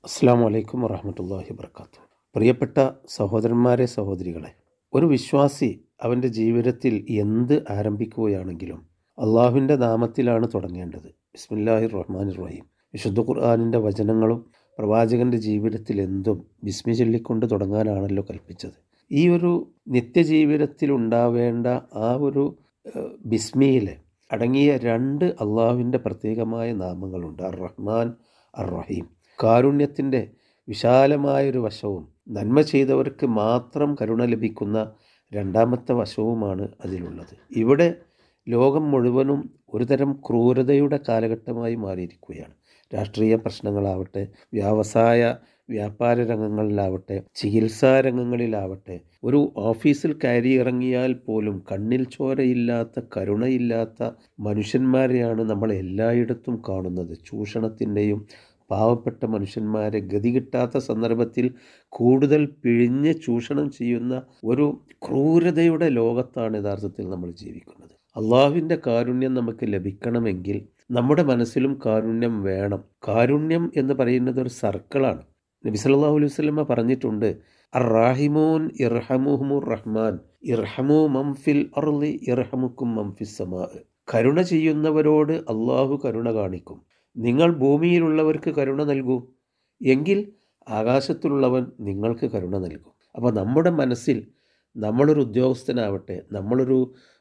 അസ്സാം വലൈക്കും വറഹമത്തല്ലാഹി വർക്കാത്തു. പ്രിയപ്പെട്ട സഹോദരന്മാരെ, സഹോദരികളെ, ഒരു വിശ്വാസി അവൻ്റെ ജീവിതത്തിൽ എന്ത് ആരംഭിക്കുകയാണെങ്കിലും അള്ളാഹുവിൻ്റെ നാമത്തിലാണ് തുടങ്ങേണ്ടത്. ബിസ്മില്ലാഹിർ റഹ്മാനിർ റഹീം. വിശുദ്ധ ഖുർആനിൻ്റെ വചനങ്ങളും പ്രവാചകൻ്റെ ജീവിതത്തിൽ എന്തും ബിസ്മി ചൊല്ലിക്കൊണ്ട് തുടങ്ങാനാണല്ലോ കൽപ്പിച്ചത്. ഈ ഒരു നിത്യജീവിതത്തിൽ ഉണ്ടാവേണ്ട ആ ഒരു ബിസ്മിയിൽ അടങ്ങിയ രണ്ട് അള്ളാഹുവിൻ്റെ പ്രത്യേകമായ നാമങ്ങളുണ്ട്: അർ റഹ്മാൻ, അർ റഹീം. കാരുണ്യത്തിൻ്റെ വിശാലമായൊരു വശവും നന്മ ചെയ്തവർക്ക് മാത്രം കരുണ ലഭിക്കുന്ന രണ്ടാമത്തെ വശവുമാണ് അതിലുള്ളത്. ഇവിടെ ലോകം മുഴുവനും ഒരുതരം ക്രൂരതയുടെ കാലഘട്ടമായി മാറിയിരിക്കുകയാണ്. രാഷ്ട്രീയ പ്രശ്നങ്ങളാവട്ടെ, വ്യാപാര രംഗങ്ങളിലാവട്ടെ, ചികിത്സാ രംഗങ്ങളിലാവട്ടെ, ഒരു ഓഫീസിൽ കയറി ഇറങ്ങിയാൽ പോലും കണ്ണിൽ ചോരയില്ലാത്ത, കരുണയില്ലാത്ത മനുഷ്യന്മാരെയാണ് നമ്മൾ എല്ലായിടത്തും കാണുന്നത്. ചൂഷണത്തിൻ്റെയും പാവപ്പെട്ട മനുഷ്യന്മാരെ ഗതി കിട്ടാത്ത സന്ദർഭത്തിൽ കൂടുതൽ പിഴിഞ്ഞ് ചൂഷണം ചെയ്യുന്ന ഒരു ക്രൂരതയുടെ ലോകത്താണ് യഥാർത്ഥത്തിൽ നമ്മൾ ജീവിക്കുന്നത്. അള്ളാഹുവിൻ്റെ കാരുണ്യം നമുക്ക് ലഭിക്കണമെങ്കിൽ നമ്മുടെ മനസ്സിലും കാരുണ്യം വേണം. കാരുണ്യം എന്ന് പറയുന്നത് ഒരു സർക്കിളാണ്. നബി സല്ലല്ലാഹു അലൈഹി വസല്ലമ പറഞ്ഞിട്ടുണ്ട്, അർ റാഹിമൂൻ ഇർഹമുഹുമുർ റഹ്മാൻ ഇർഹമു മംഫിൽ അർളി ഇർഹമുക്കും മംഫിസ് സമാ. കരുണ ചെയ്യുന്നവരോട് അള്ളാഹു കരുണ കാണിക്കും. നിങ്ങൾ ഭൂമിയിലുള്ളവർക്ക് കരുണ നൽകൂ, എങ്കിൽ ആകാശത്തിലുള്ളവൻ നിങ്ങൾക്ക് കരുണ നൽകും. അപ്പോൾ നമ്മുടെ മനസ്സിൽ നമ്മളൊരു ഉദ്യോഗസ്ഥനാവട്ടെ, നമ്മളൊരു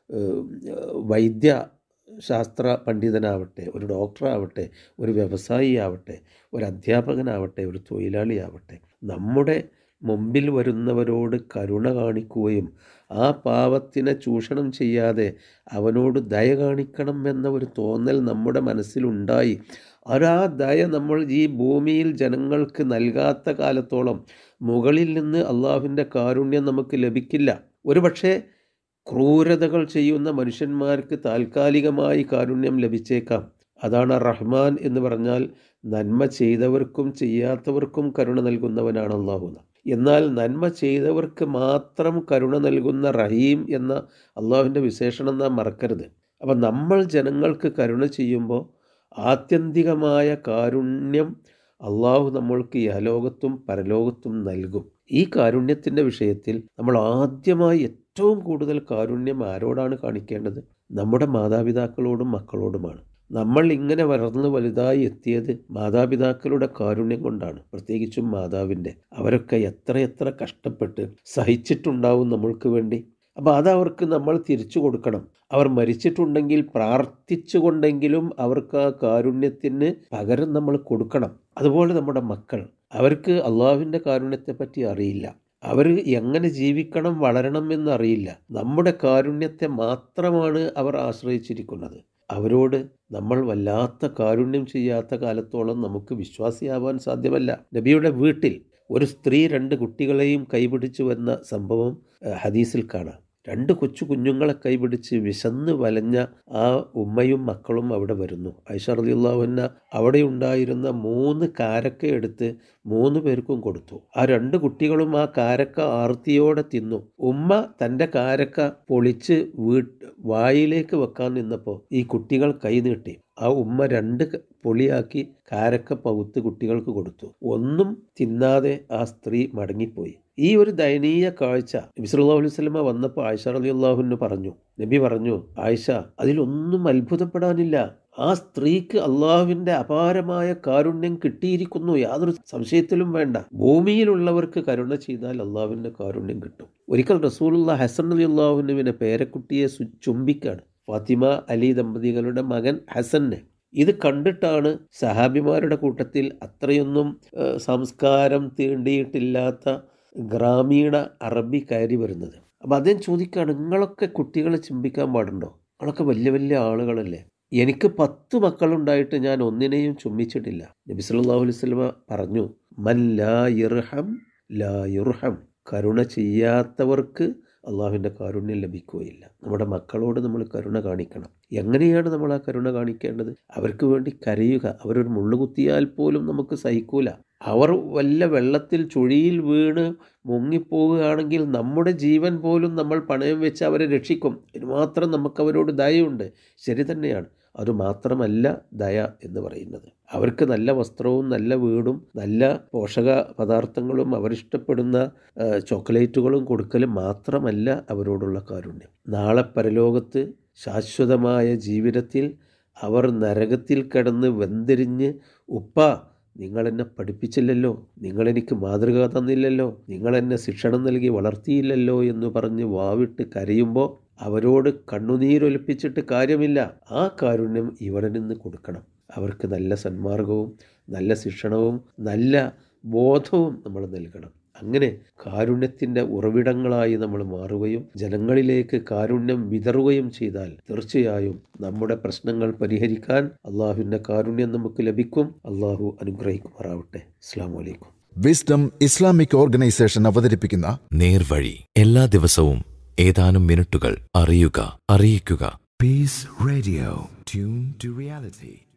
വൈദ്യശാസ്ത്ര പണ്ഡിതനാവട്ടെ, ഒരു ഡോക്ടറാവട്ടെ, ഒരു വ്യവസായി ആവട്ടെ, ഒരു അധ്യാപകനാവട്ടെ, ഒരു തൊഴിലാളിയാവട്ടെ, നമ്മുടെ മുമ്പിൽ വരുന്നവരോട് കരുണ കാണിക്കുകയും ആ പാവത്തിനെ ചൂഷണം ചെയ്യാതെ അവനോട് ദയ കാണിക്കണം എന്ന ഒരു തോന്നൽ നമ്മുടെ മനസ്സിലുണ്ടായി ആ ദയ നമ്മൾ ഈ ഭൂമിയിൽ ജനങ്ങൾക്ക് നൽകാത്ത കാലത്തോളം മുകളിൽ നിന്ന് അള്ളാഹുവിൻ്റെ കാരുണ്യം നമുക്ക് ലഭിക്കില്ല. ഒരുപക്ഷെ ക്രൂരതകൾ ചെയ്യുന്ന മനുഷ്യന്മാർക്ക് താൽക്കാലികമായി കാരുണ്യം ലഭിച്ചേക്കാം. അതാണ് റഹ്മാൻ എന്ന് പറഞ്ഞാൽ. നന്മ ചെയ്തവർക്കും ചെയ്യാത്തവർക്കും കരുണ നൽകുന്നവനാണ് അള്ളാഹു. എന്നാൽ നന്മ ചെയ്തവർക്ക് മാത്രം കരുണ നൽകുന്ന റഹീം എന്ന അള്ളാഹുവിൻ്റെ വിശേഷണം നാം മറക്കരുത്. അപ്പം നമ്മൾ ജനങ്ങൾക്ക് കരുണ ചെയ്യുമ്പോൾ ആത്യന്തികമായ കാരുണ്യം അള്ളാഹു നമ്മൾക്ക് ഇഹലോകത്തും പരലോകത്തും നൽകും. ഈ കാരുണ്യത്തിൻ്റെ വിഷയത്തിൽ നമ്മൾ ആദ്യമായി ഏറ്റവും കൂടുതൽ കാരുണ്യം ആരോടാണ് കാണിക്കേണ്ടത്? നമ്മുടെ മാതാപിതാക്കളോടും മക്കളോടുമാണ്. നമ്മൾ ഇങ്ങനെ വളർന്ന് വലുതായി എത്തിയത് മാതാപിതാക്കളുടെ കാരുണ്യം കൊണ്ടാണ്, പ്രത്യേകിച്ചും മാതാവിൻ്റെ. അവരൊക്കെ എത്രയെത്ര കഷ്ടപ്പെട്ട് സഹിച്ചിട്ടുണ്ടാവും നമ്മൾക്ക് വേണ്ടി. അപ്പോൾ അതവർക്ക് നമ്മൾ തിരിച്ചു കൊടുക്കണം. അവർ മരിച്ചിട്ടുണ്ടെങ്കിൽ പ്രാർത്ഥിച്ചുകൊണ്ടെങ്കിലും അവർക്ക് ആ കാരുണ്യത്തിന് പകരം നമ്മൾ കൊടുക്കണം. അതുപോലെ നമ്മുടെ മക്കൾ, അവർക്ക് അള്ളാഹുവിൻ്റെ കാരുണ്യത്തെപ്പറ്റി അറിയില്ല. അവർ എങ്ങനെ ജീവിക്കണം, വളരണം എന്നറിയില്ല. നമ്മുടെ കാരുണ്യത്തെ മാത്രമാണ് അവർ ആശ്രയിച്ചിരിക്കുന്നത്. അവരോട് നമ്മൾ വല്ലാത്ത കാരുണ്യം ചെയ്യാത്ത കാലത്തോളം നമുക്ക് വിശ്വാസിയാവാൻ സാധ്യമല്ല. നബിയുടെ വീട്ടിൽ ഒരു സ്ത്രീ 2 കുട്ടികളെയും കൈപിടിച്ചു വന്ന സംഭവം ഹദീസിൽ കാണാം. 2 കൊച്ചു കുഞ്ഞുങ്ങളെ കൈപിടിച്ച് വിശന്ന് വലഞ്ഞ ആ ഉമ്മയും മക്കളും അവിടെ വരുന്നു. ആയിഷ റളിയല്ലാഹു അൻഹ അവിടെ ഉണ്ടായിരുന്ന 3 കാരക്ക എടുത്ത് 3 പേർക്കും കൊടുത്തു. ആ 2 കുട്ടികളും ആ കാരക്ക ആർത്തിയോടെ തിന്നു. ഉമ്മ തൻ്റെ കാരക്ക പൊളിച്ച് വായിലേക്ക് വെക്കാൻ നിന്നപ്പോൾ ഈ കുട്ടികൾ കൈ നീട്ടി. ആ ഉമ്മ 2 പൊളിയാക്കി കാരക്ക പകുത്ത് കുട്ടികൾക്ക് കൊടുത്തു. ഒന്നും തിന്നാതെ ആ സ്ത്രീ മടങ്ങിപ്പോയി. ഈ ഒരു ദയനീയ കാഴ്ച നബി സല്ലല്ലാഹു അലൈഹി വസല്ലമ വന്നപ്പോൾ ആയിഷ റളിയല്ലാഹു അൻഹ പറഞ്ഞു, നബി പറഞ്ഞു, ആയിഷ, അതിലൊന്നും അത്ഭുതപ്പെടാനില്ല. ആ സ്ത്രീക്ക് അള്ളാഹുവിൻ്റെ അപാരമായ കാരുണ്യം കിട്ടിയിരിക്കുന്നു, യാതൊരു സംശയത്തിലും വേണ്ട. ഭൂമിയിലുള്ളവർക്ക് കരുണ ചെയ്താൽ അള്ളാഹുവിൻ്റെ കാരുണ്യം കിട്ടും. ഒരിക്കൽ റസൂലുള്ളാഹി ഹസൻ റളിയല്ലാഹു അൻഹുവിനെ പേരക്കുട്ടിയെ ചുംബിക്കാണ്, ഫാത്തിമ അലി ദമ്പതികളുടെ മകൻ ഹസനെ. ഇത് കണ്ടിട്ടാണ് സഹാബിമാരുടെ കൂട്ടത്തിൽ അത്രയൊന്നും സംസ്കാരം തീണ്ടിയിട്ടില്ലാത്ത ഗ്രാമീണ അറബി കയറി വരുന്നത്. അപ്പം അദ്ദേഹം ചോദിക്കുകയാണ്, നിങ്ങളൊക്കെ കുട്ടികളെ ചുംബിക്കാൻ പാടുണ്ടോ? നിങ്ങളൊക്കെ വലിയ വലിയ ആളുകളല്ലേ? എനിക്ക് 10 മക്കളുണ്ടായിട്ട് ഞാൻ ഒന്നിനെയും ചുംബിച്ചിട്ടില്ല. നബി സല്ലല്ലാഹു അലൈഹി വസല്ലമ പറഞ്ഞു, മൻ ലാ യർഹം ലാ യുർഹം. കരുണ ചെയ്യാത്തവർക്ക് അള്ളാഹുവിൻ്റെ കാരുണ്യം ലഭിക്കുകയില്ല. നമ്മുടെ മക്കളോട് നമ്മൾ കരുണ കാണിക്കണം. എങ്ങനെയാണ് നമ്മൾ ആ കരുണ കാണിക്കേണ്ടത്? അവർക്ക് വേണ്ടി കരയുക. അവരൊരു മുള്ളുകുത്തിയാൽ പോലും നമുക്ക് സഹിക്കൂല. അവർ വല്ല വെള്ളത്തിൽ ചുഴിയിൽ വീണ് മുങ്ങിപ്പോവുകയാണെങ്കിൽ നമ്മുടെ ജീവൻ പോലും നമ്മൾ പണയം വെച്ച് അവരെ രക്ഷിക്കും. ഇതിനുമാത്രം നമുക്കവരോട് ദയയുണ്ട്. ശരി തന്നെയാണ്. അതുമാത്രമല്ല ദയ എന്ന് പറയുന്നത്. അവർക്ക് നല്ല വസ്ത്രവും നല്ല വീടും നല്ല പോഷക പദാർത്ഥങ്ങളും അവരിഷ്ടപ്പെടുന്ന ചോക്ലേറ്റുകളും കൊടുക്കലും മാത്രമല്ല അവരോടുള്ള കാരുണ്യം. നാളെ പരലോകത്ത് ശാശ്വതമായ ജീവിതത്തിൽ അവർ നരകത്തിൽ കിടന്ന് വെന്തിരിഞ്ഞ് ഉപ്പ നിങ്ങളെന്നെ പഠിപ്പിച്ചില്ലല്ലോ, നിങ്ങളെനിക്ക് മാതൃക തന്നില്ലല്ലോ, നിങ്ങളെന്നെ ശിക്ഷണം നൽകി വളർത്തിയില്ലല്ലോ എന്ന് പറഞ്ഞ് വാവിട്ട് കരയുമ്പോൾ അവരോട് കണ്ണുനീരൊലിപ്പിച്ചിട്ട് കാര്യമില്ല. ആ കാരുണ്യം ഇവിടെ നിന്ന് കൊടുക്കണം. അവർക്ക് നല്ല സന്മാർഗവും നല്ല ശിക്ഷണവും നല്ല ബോധവും നമ്മൾ നൽകണം. അങ്ങനെ കാരുണ്യത്തിൻ്റെ ഉറവിടങ്ങളായി നമ്മൾ മാറുകയും ജനങ്ങളിലേക്ക് കാരുണ്യം വിതറുകയും ചെയ്താൽ തീർച്ചയായും നമ്മുടെ പ്രശ്നങ്ങൾ പരിഹരിക്കാൻ അള്ളാഹുവിൻ്റെ കാരുണ്യം നമുക്ക് ലഭിക്കും. അള്ളാഹു അനുഗ്രഹിക്കുമാറാവട്ടെ. അസ്സലാമു അലൈക്കും. വിസ്ഡം ഇസ്ലാമിക് ഓർഗനൈസേഷൻ അവതരിപ്പിക്കുന്ന നേർവഴി എല്ലാ ദിവസവും ഏതാനും മിനിറ്റുകൾ അറിയുക, അറിയിക്കുക. Peace radio, tune to reality.